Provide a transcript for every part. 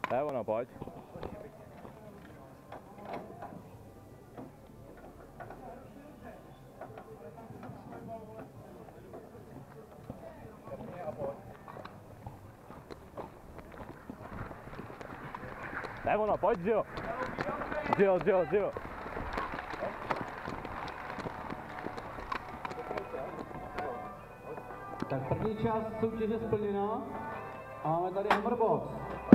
To je ono, pojď. To je ono, pojď, Gio. Gio. Tak první část soutěže splněna a máme tady Hammerbox.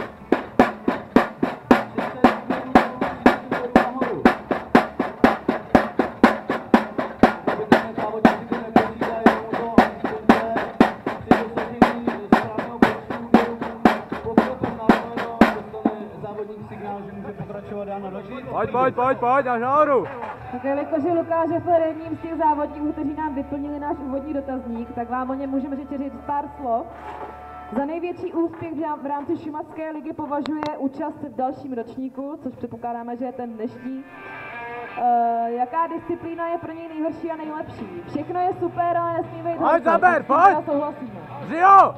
Pojď, až nahoru. Tak jelikož Lukáš je jedním z těch závodníků, kteří nám vyplnili náš úvodní dotazník, tak vám o něm můžeme říct pár slov. Za největší úspěch v rámci Šumavské ligy považuje účast v dalším ročníku, což předpokládáme, že je ten dnešní. Jaká disciplína je pro něj nejhorší a nejlepší? Všechno je super, ale nesmí být Pojď, Zaber, pojď! Souhlasíme. Gio!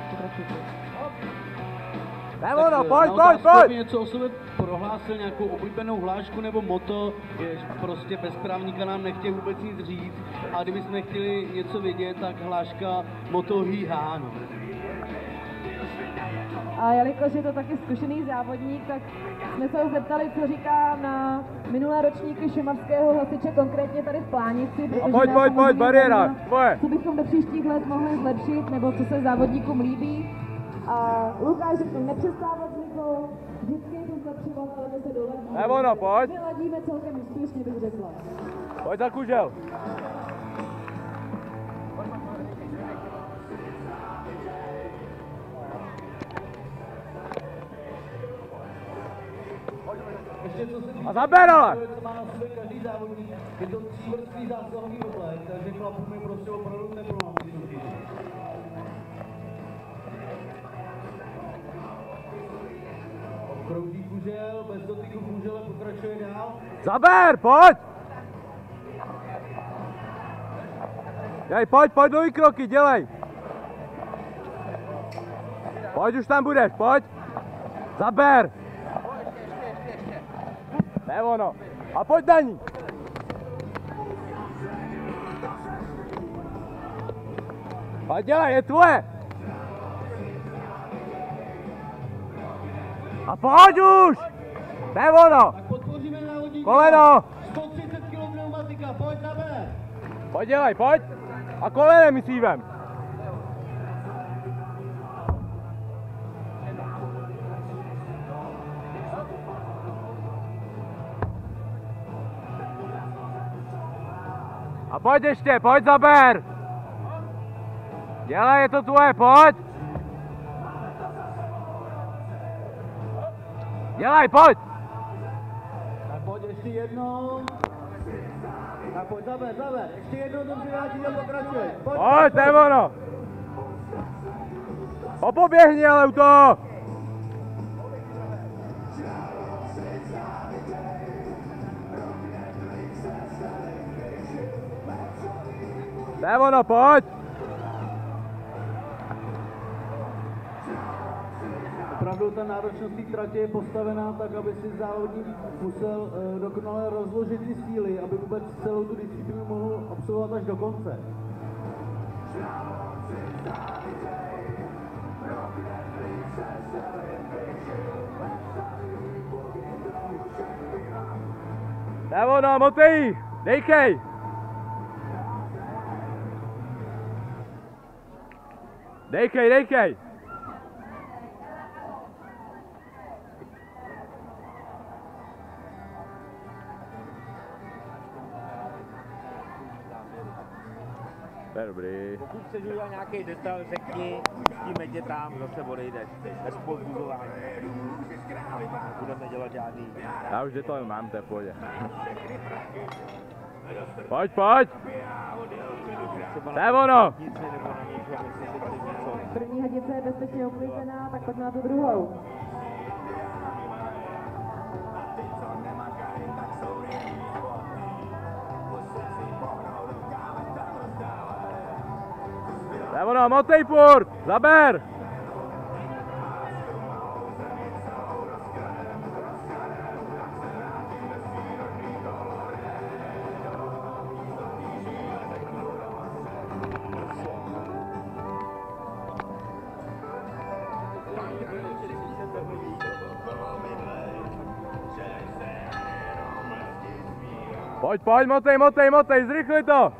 Nemono, pojď! Něco o sobě prohlásil, nějakou oblíbenou hlášku nebo moto, že prostě bez právníka nám nechtějí vůbec nic říct a kdybychom chtěli něco vědět, tak hláška moto hýhá, no. A jelikož je to taky zkušený závodník, tak jsme se ho zeptali, co říká na minulé ročníky šumavského hasiče, konkrétně tady v Plánici. Pojď, bariéra, tvoje. Co bychom do příštích let mohli zlepšit, nebo co se závodníkům líbí. A Lukáš řekl, nepřestávat vzniklo, vždycky je to zlepšovat, ale my se doladíme. Nemono, pojď. Vyladíme celkem úspěšně, bych řekla. Pojď za kužel. A zaber, ale! Co má na sobě každý závodník, je to třívrství zásahový oblek, takže chlapům je prostě opravdu neplná soutěži. Krouží kužel, bez dotyku kužele pokračuje dál. Zaber, pojď! Pojď do kroky, dělej! Pojď, už tam budeš, pojď! Zaber! Ne ono! A pojď na ní! Pojď, dělej, je tvoje! A pojď už! Ne ono! Tak podpoříme závodníka. Koleno! 130 kg pneumatika, pojď Zaber! Pojď, dělej, pojď! A kolenem myslívem! A pojď ještě, pojď Zaber! Dělej, je to tvoje, pojď! Dělej, pojď! Tak pojď ještě jednou. Tak pojď Zaber, ještě jednou to přivrátíš a pokračuj. Pojď, to je ono! Popoběhni ale u toho! To je ono, pojď! Opravdu ta náročnost té tratě je postavená tak, aby si závodník musel dokonale rozložit ty síly, aby vůbec celou tu disciplínu mohl absolvovat až do konce. To je ono, motej! Dejkej! Dejkej! To je dobrý. Pokud chceš udělat nějaký detail, řekni, pustíme tě tam, zase odejdeš. Bez pozbuzování. Budeme dělat žádný. Já už detail mám, to je v pohodě. Pojď! To je ono! První hadice je bezpečně uklizená, tak pojďme na tu druhou. To je ono, motej furt! Zaber! Pojď, pojď, motej, motej, motej, zrychli to!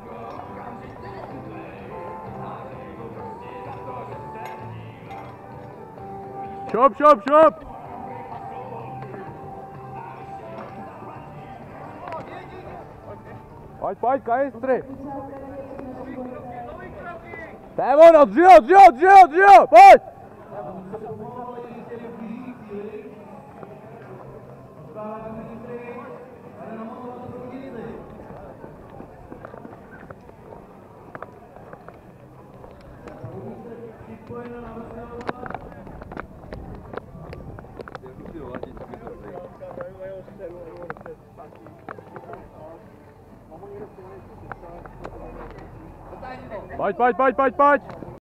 Šup, šup, šup! Pojď, pojď, kanistry! To je ono, dřiho, dřiho, dřiho, dřiho, pojď! Pojď, pojď, pojď, pojď, pojď!